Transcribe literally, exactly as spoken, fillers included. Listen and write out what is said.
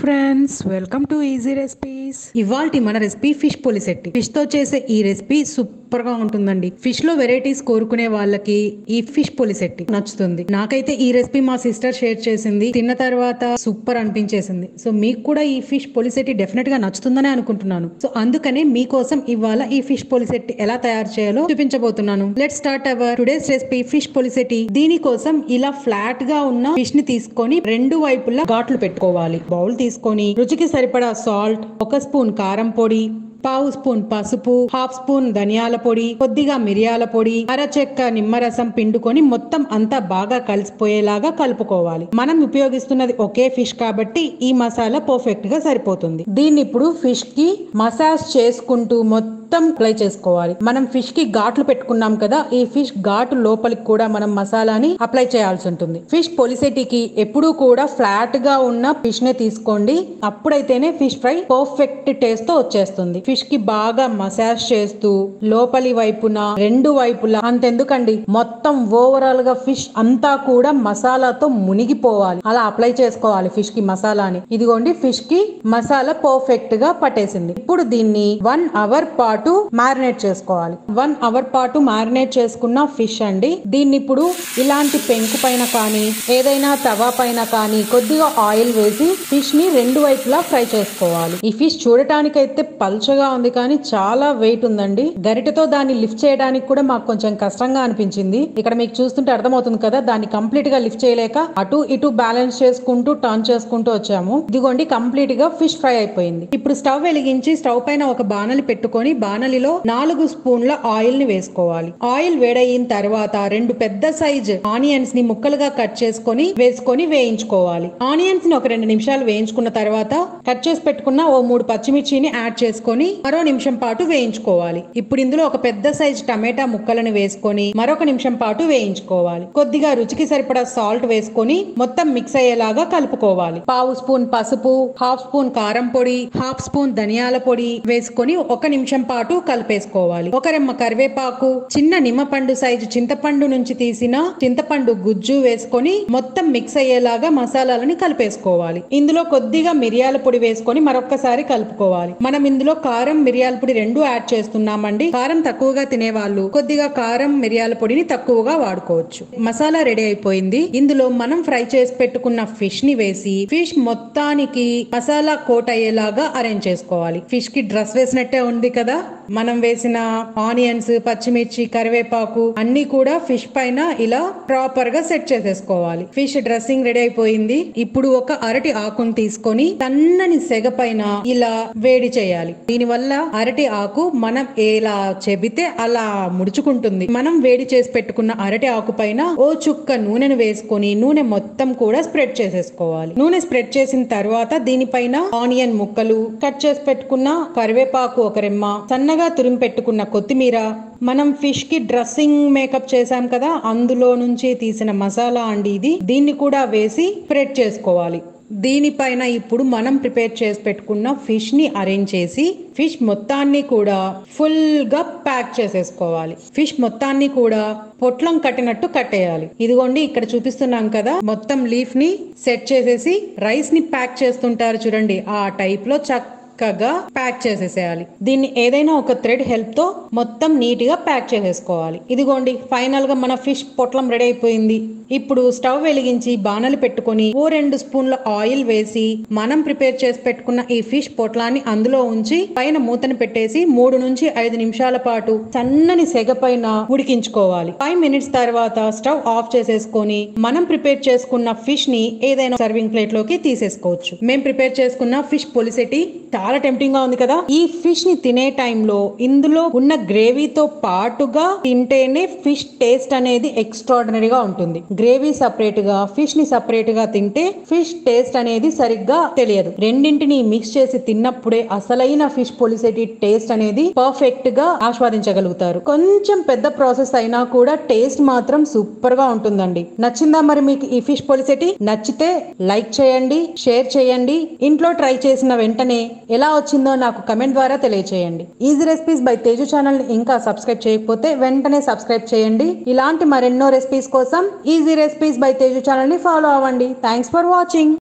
Friends welcome to easy recipes. ఇవాల్టి మన recipe fish పొలిసెట్టి. Fish తో చేసే ఈ రెసిపీ సూపర్ గా ఉంటుందండి. ఫిష్ లో వెరైటీస్ కోరుకునే వాళ్ళకి ఈ ఫిష్ పొలిసెట్టి నచ్చుతుంది. నాకైతే ఈ రెసిపీ మా సిస్టర్ షేర్ చేసింది, తిన్న తర్వాత సూపర్ అనిపించేసింది. సో మీకు కూడా ఈ ఫిష్ పొలిసెట్టి డెఫినెట్ గా నచ్చుతుందని అనుకుంటున్నాను. సో అందుకనే మీకోసం ఇవాళ ఈ ఫిష్ పొలిసెట్టి ఎలా తయారు చేయాలో చూపించబోతున్నాను. Let's start our today's recipe fish పొలిసెట్టి. దీనికోసం ఇలా ఫ్లాట్ గా ఉన్న ఫిష్ ని తీసుకొని రెండు వైపులా ఘాట్లు పెట్టుకోవాలి. బౌల్ తీసుకొని రుచికి సరిపడా సాల్ట్, ఒక స్పూన్ కారం పొడి, పావు స్పూన్ పసుపు, హాఫ్ స్పూన్ ధనియాల పొడి, కొద్దిగా మిరియాల పొడి, అరచెక్క నిమ్మరసం పిండుకొని మొత్తం అంతా బాగా కలిసిపోయేలాగా కలుపుకోవాలి. మనం ఉపయోగిస్తున్నది ఒకే ఫిష్ కాబట్టి ఈ మసాలా పర్ఫెక్ట్ గా సరిపోతుంది. దీన్ని ఇప్పుడు ఫిష్ కి మసాజ్ చేసుకుంటూ మొత్తం అప్లై చేసుకోవాలి. మనం ఫిష్ కి ఘాట్లు పెట్టుకున్నాం కదా, ఈ ఫిష్ ఘాటు లోపలికి కూడా మనం మసాలాని అప్లై చేయాల్సి ఉంటుంది. ఫిష్ పొలిసెటికి ఎప్పుడూ కూడా ఫ్లాట్ గా ఉన్న ఫిష్ నే తీసుకోండి, అప్పుడైతేనే ఫిష్ ఫ్రై పర్ఫెక్ట్ టేస్ట్ తో వచ్చేస్తుంది. ఫిష్ కి బాగా మసాజ్ చేస్తూ లోపలి వైపున రెండు వైపులా, అంతెందుకండి మొత్తం ఓవరాల్ గా ఫిష్ అంతా కూడా మసాలాతో మునిగిపోవాలి, అలా అప్లై చేసుకోవాలి ఫిష్ కి మసాలాని. ఇదిగోండి ఫిష్ కి మసాలా పర్ఫెక్ట్ గా పట్టేసింది. ఇప్పుడు దీన్ని వన్ అవర్ పాటు మ్యారినేట్ చేసుకోవాలి. వన్ అవర్ పాటు మ్యారినేట్ చేసుకున్న ఫిష్ అండి. దీన్ని ఇప్పుడు ఇలాంటి పెంకు పైన కానీ ఏదైనా తవా పైన కానీ కొద్దిగా ఆయిల్ వేసి ఫిష్ ని రెండు వైపులా ఫ్రై చేసుకోవాలి. ఈ ఫిష్ చూడటానికైతే పల్చగా ఉంది కానీ చాలా వెయిట్ ఉందండి. గరిటెతో దాన్ని లిఫ్ట్ చేయడానికి కూడా మాకు కొంచెం కష్టంగా అనిపించింది. ఇక్కడ మీకు చూస్తుంటే అర్థమవుతుంది కదా, దాన్ని కంప్లీట్ గా లిఫ్ట్ చేయలేక అటు ఇటు బ్యాలెన్స్ చేసుకుంటూ టర్న్ చేసుకుంటూ వచ్చాము. ఇదిగోండి కంప్లీట్ గా ఫిష్ ఫ్రై అయిపోయింది. ఇప్పుడు స్టవ్ వెలిగించి స్టవ్ పైన ఒక బాణలి పెట్టుకొని బాణలిలో నాలుగు స్పూన్ల ఆయిల్ ని వేసుకోవాలి. ఆయిల్ వేడయిన తర్వాత రెండు పెద్ద సైజ్ ఆనియన్స్ ని ముక్కలుగా కట్ చేసుకొని వేసుకొని వేయించుకోవాలి. ఆనియన్స్ ని ఒక రెండు నిమిషాలు వేయించుకున్న తర్వాత కట్ చేసి పెట్టుకున్న ఓ మూడు పచ్చిమిర్చిని యాడ్ చేసుకొని మరో నిమిషం పాటు వేయించుకోవాలి. ఇప్పుడు ఇందులో ఒక పెద్ద సైజ్ టమాటా ముక్కలను వేసుకొని మరొక నిమిషం పాటు వేయించుకోవాలి. కొద్దిగా రుచికి సరిపడా సాల్ట్ వేసుకొని మొత్తం మిక్స్ అయ్యేలాగా కలుపుకోవాలి. పావు స్పూన్ పసుపు, హాఫ్ స్పూన్ కారం పొడి, హాఫ్ స్పూన్ ధనియాల పొడి వేసుకొని ఒక నిమిషం పాటు కలిపేసుకోవాలి. ఒక రెమ్మ కరివేపాకు, చిన్న నిమ్మపండు సైజు చింతపండు నుంచి తీసిన చింతపండు గుజ్జు వేసుకొని మొత్తం మిక్స్ అయ్యేలాగా మసాలాలని కలిపేసుకోవాలి. ఇందులో కొద్దిగా మిరియాల పొడి వేసుకొని మరొకసారి కలుపుకోవాలి. మనం ఇందులో కారం మిరియాల పొడి రెండు యాడ్ చేస్తున్నామండి. కారం తక్కువగా తినే వాళ్ళు కొద్దిగా కారం మిరియాల పొడిని తక్కువగా వాడుకోవచ్చు. మసాలా రెడీ అయిపోయింది. ఇందులో మనం ఫ్రై చేసి పెట్టుకున్న ఫిష్ ని వేసి ఫిష్ మొత్తానికి మసాలా కోట్ అయ్యేలాగా అరేంజ్ చేసుకోవాలి. ఫిష్ కి డ్రెస్ వేసినట్టే ఉంది కదా, మనం వేసిన ఆనియన్స్, పచ్చిమిర్చి, కరివేపాకు అన్ని కూడా ఫిష్ పైన ఇలా ప్రాపర్ గా సెట్ చేసేసుకోవాలి. ఫిష్ డ్రెస్సింగ్ రెడీ అయిపోయింది. ఇప్పుడు ఒక అరటి ఆకును తీసుకొని సన్నని సెగ పైన ఇలా వేడి చేయాలి. దీని వల్ల అరటి ఆకు మనం ఎలా చెబితే అలా ముడుచుకుంటుంది. మనం వేడి చేసి పెట్టుకున్న అరటి ఆకు పైన ఓ చుక్క నూనెను వేసుకొని నూనె మొత్తం కూడా స్ప్రెడ్ చేసేసుకోవాలి. నూనె స్ప్రెడ్ చేసిన తర్వాత దీనిపైన ఆనియన్ ముక్కలు, కట్ చేసి పెట్టుకున్న కరివేపాకు ఒక రెమ్మ, సన్నగా తురిమి పెట్టుకున్న కొత్తిమీర, మనం ఫిష్ కి డ్రెస్సింగ్ మేకప్ చేసాం కదా అందులో నుంచి తీసిన మసాలా అండి ఇది, దీన్ని కూడా వేసి స్ప్రెడ్ చేసుకోవాలి. దీనిపైన ఇప్పుడు మనం ప్రిపేర్ చేసి పెట్టుకున్న ఫిష్ ని అరేంజ్ చేసి ఫిష్ మొత్తాన్ని కూడా ఫుల్ గా ప్యాక్ చేసేసుకోవాలి. ఫిష్ మొత్తాన్ని కూడా పొట్లం కట్టినట్టు కట్టేయాలి. ఇదిగోండి ఇక్కడ చూపిస్తున్నాం కదా, మొత్తం లీఫ్ ని సెట్ చేసేసి రైస్ ని ప్యాక్ చేస్తుంటారు చూడండి, ఆ టైప్ లో చక్క చక్కగా ప్యాక్ చేసేసేయాలి. దీన్ని ఏదైనా ఒక థ్రెడ్ హెల్ప్ తో మొత్తం నీట్ గా ప్యాక్ చేసేసుకోవాలి. ఇదిగోండి ఫైనల్ గా మన ఫిష్ పొట్లం రెడీ అయిపోయింది. ఇప్పుడు స్టవ్ వెలిగించి బాణలి పెట్టుకొని ఓ రెండు స్పూన్ల ఆయిల్ వేసి మనం ప్రిపేర్ చేసి పెట్టుకున్న ఈ ఫిష్ పొట్లాన్ని అందులో ఉంచి పైన మూతను పెట్టేసి మూడు నుంచి ఐదు నిమిషాల పాటు సన్నని సెగ పైన ఉడికించుకోవాలి. ఫైవ్ మినిట్స్ తర్వాత స్టవ్ ఆఫ్ చేసేసుకొని మనం ప్రిపేర్ చేసుకున్న ఫిష్ ని ఏదైనా సర్వింగ్ ప్లేట్ లోకి తీసేసుకోవచ్చు. మేము ప్రిపేర్ చేసుకున్న ఫిష్ పొలిసెట్టి చాలా టెంప్టింగ్ గా ఉంది కదా. ఈ ఫిష్ ని తినే టైంలో ఇందులో ఉన్న గ్రేవీతో పాటుగా తింటేనే ఫిష్ టేస్ట్ అనేది ఎక్స్ట్రాడినరీగా ఉంటుంది. గ్రేవీ సపరేట్ గా, ఫిష్ ని సపరేట్ గా తింటే ఫిష్ టేస్ట్ అనేది సరిగ్గా తెలియదు. రెండింటిని మిక్స్ చేసి తిన్నప్పుడే అసలైన ఫిష్ పొలిసెట్టి టేస్ట్ అనేది పర్ఫెక్ట్ గా ఆస్వాదించగలుగుతారు. కొంచెం పెద్ద ప్రాసెస్ అయినా కూడా టేస్ట్ మాత్రం సూపర్ గా ఉంటుందండి. నచ్చిందా మరి మీకు ఈ ఫిష్ పొలిసెట్టి? నచ్చితే లైక్ చేయండి, షేర్ చేయండి. ఇంట్లో ట్రై చేసిన వెంటనే ఎలా వచ్చిందో నాకు కమెంట్ ద్వారా తెలియచేయండి. Easy recipes by Teju channel ని ఇంకా సబ్స్క్రైబ్ చేయకపోతే వెంటనే సబ్స్క్రైబ్ చేయండి. ఇలాంటి మరెన్నో రెసిపీస్ కోసం easy recipes by Teju channel ని ఫాలో అవ్వండి. Thanks for watching.